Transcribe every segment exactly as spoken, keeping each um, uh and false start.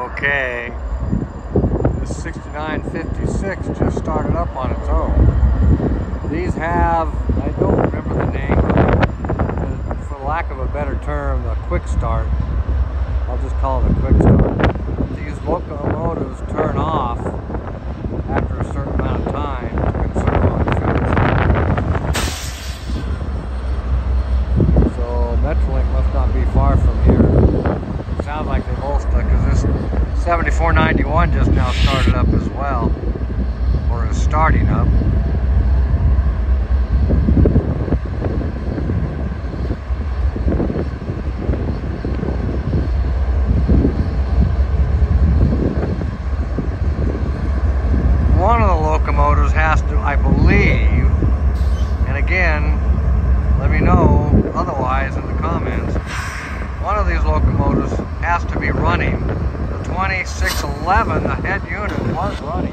Okay, this sixty-nine fifty-six just started up on its own. These have, I don't remember the name of it, for lack of a better term, a quick start. I'll just call it a quick start. These locomotives turn off after a certain amount of time to conserve on fuel. So Metrolink must not be far from here. It sounds like they both stuck, because this seventy-four ninety-one just now started up as well, or is starting up. One of the locomotives has to, I believe, and again, let me know otherwise in the comments, one of these locomotives has to be running. The twenty-six eleven, the head unit, was running.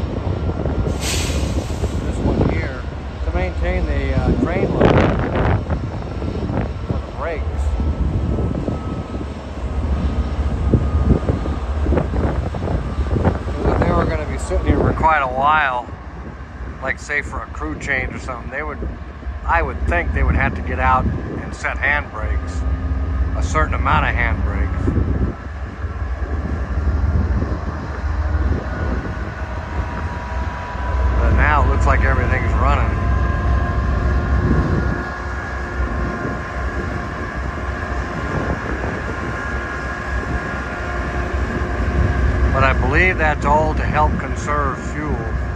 This one here, to maintain the uh, train load for the brakes. Because if they were going to be sitting here for quite a while, like say for a crew change or something, they would, I would think they would have to get out and set handbrakes. A certain amount of handbrakes. But now it looks like everything's running. But I believe that's all to help conserve fuel.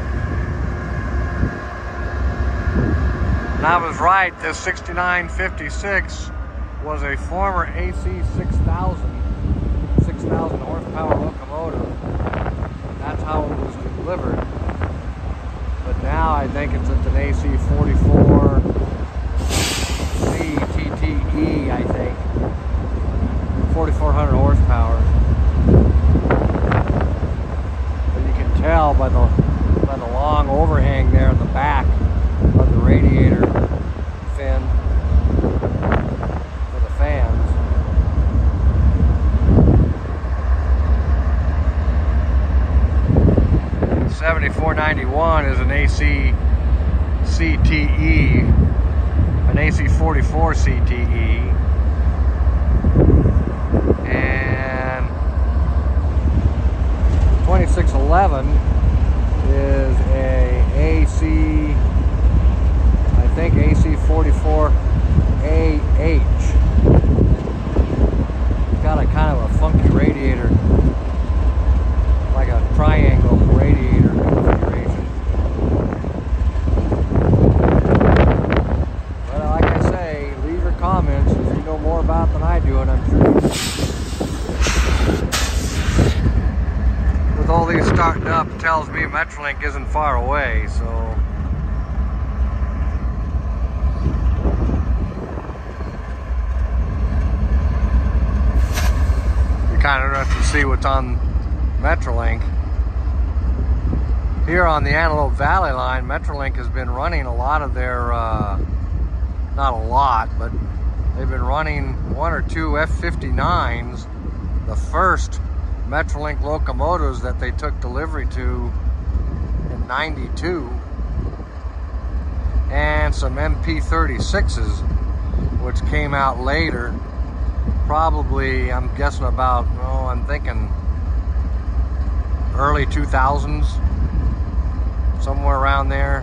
And I was right, this sixty-nine fifty-six was a former A C six thousand, six thousand horsepower locomotive. That's how it was delivered. But now I think it's at an A C forty-four C T T E, I think. forty-four hundred horsepower. But you can tell by the, by the long overhang there in the back of the radiator fin. seventy-four ninety-one is an A C C T E, an A C forty-four C T E, and twenty-six eleven is a AC, I think A C forty-four A H. It's got a kind of a funky radiator, like a triangle radiator configuration. But like I say, leave your comments if you know more about it than I do, and I'm sure with all these starting up, it tells me Metrolink isn't far away, so you kind of have to see what's on Metrolink. Here on the Antelope Valley line, Metrolink has been running a lot of their, uh, not a lot, but they've been running one or two F fifty-nines, the first Metrolink locomotives that they took delivery to in ninety-two, and some M P thirty-sixes, which came out later, probably, I'm guessing about, oh, I'm thinking early two thousands, somewhere around there.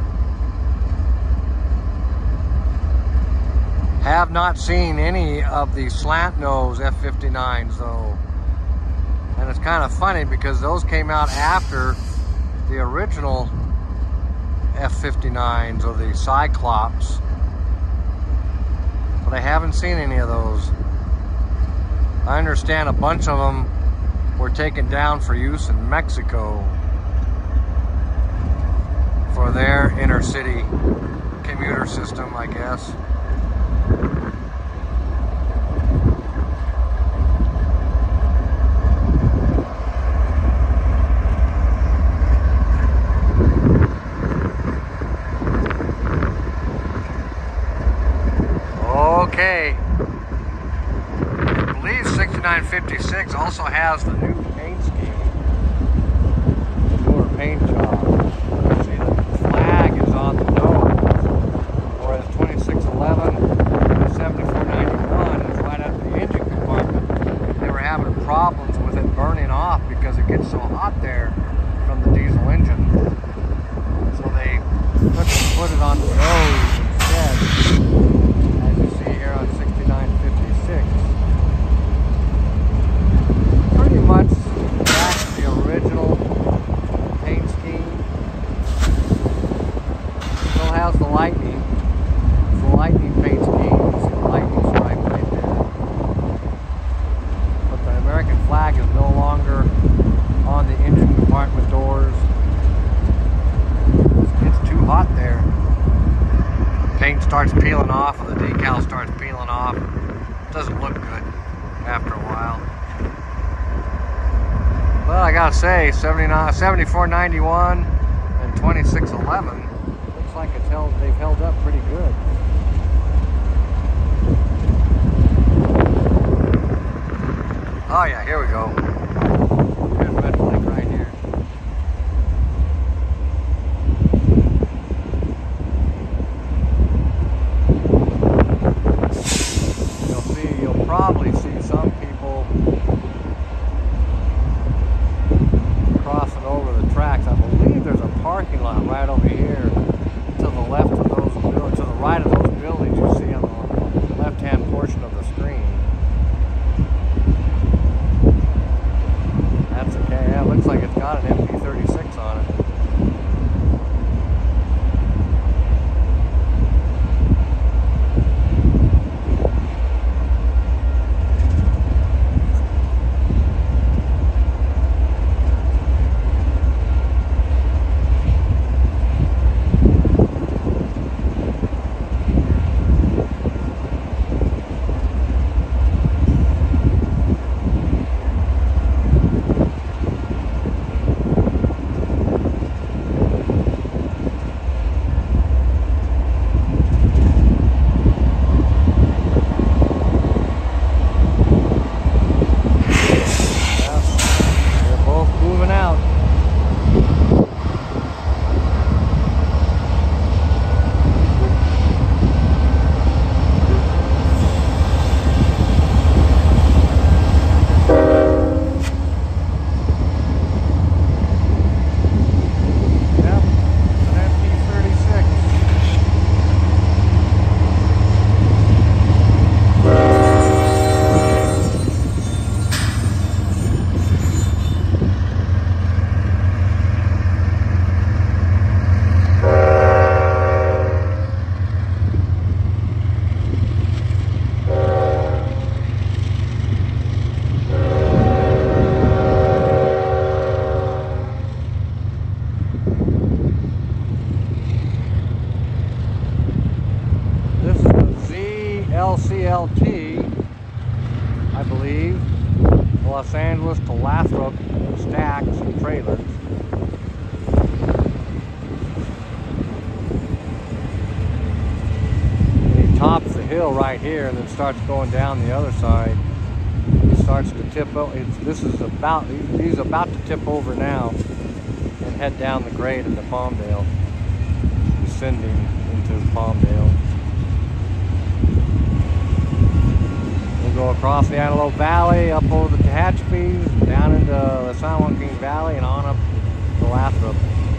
Have not seen any of the slant nose F fifty-nines though. And it's kind of funny because those came out after the original F fifty-nines or the Cyclops. But I haven't seen any of those. I understand a bunch of them were taken down for use in Mexico for their intercity commuter system, I guess. Okay. I believe sixty-nine fifty fifty-six also has the new paint scheme, the newer paint job. See, the flag is on the nose, whereas twenty-six eleven and seventy-four ninety-one is right at the engine compartment. They were having problems with it burning off because it gets so hot there from the diesel engine. So they put, put it on the nose instead, as you see here on sixty-nine fifty-six. Pretty much that's the original paint scheme. Still has the lightning. It's the lightning paint scheme. You see the lightning stripe right there. But the American flag is no longer on the engine compartment doors. It's too hot there. Paint starts peeling off and the decal starts peeling off. It doesn't look good after a while. But I gotta say, seventy-nine, seventy-four ninety-one and twenty-six eleven looks like it's held, they've held up pretty good. Oh yeah, here we go. Here's red flag right here. You'll see, you'll probably see some people crossing over the tracks. I believe there's a parking lot right over here to the left of those buildings, to the right of those buildings you see on the left-hand portion of the screen. That's okay. Yeah, it looks like it's got an M P thirty-six on it. C L T, I believe, Los Angeles to Lathrop stacks and trailers. And he tops the hill right here and then starts going down the other side. He starts to tip over. It's, this is about, he's about to tip over now and head down the grade into Palmdale, descending into Palmdale. Go across the Antelope Valley, up over the Tehachapi's, down into the San Joaquin Valley, and on up to Lathrop.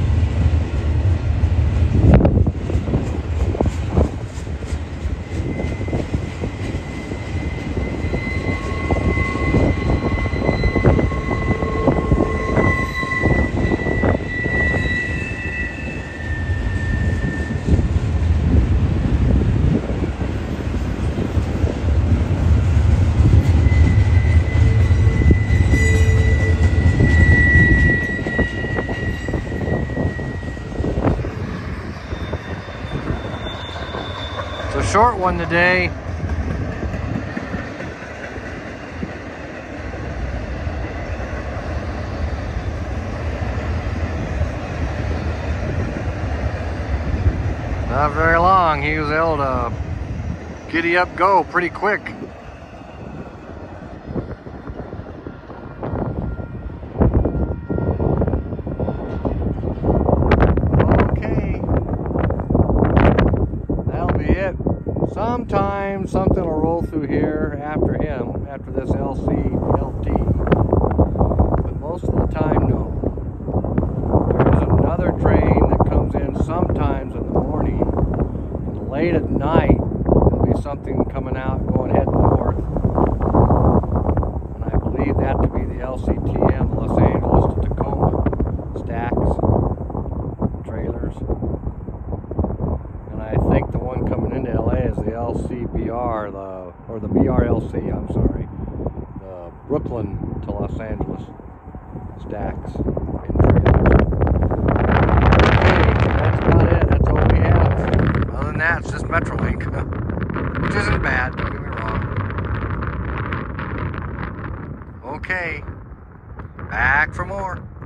Short one today. Not very long. He was able to giddy up go pretty quick. for this L C L T, but most of the time, no. There is another train that comes in sometimes in the morning, and late at night there'll be something coming out going heading north, and I believe that to be the L C T M, Los Angeles to Tacoma stacks, trailers. And I think the one coming into L A is the L C B R, the or the B R L C, I'm sorry, the Brooklyn to Los Angeles stacks and trailers. Okay, that's about it. That's all we have. Other than that, it's just Metrolink, which isn't bad, don't get me wrong. Okay, back for more.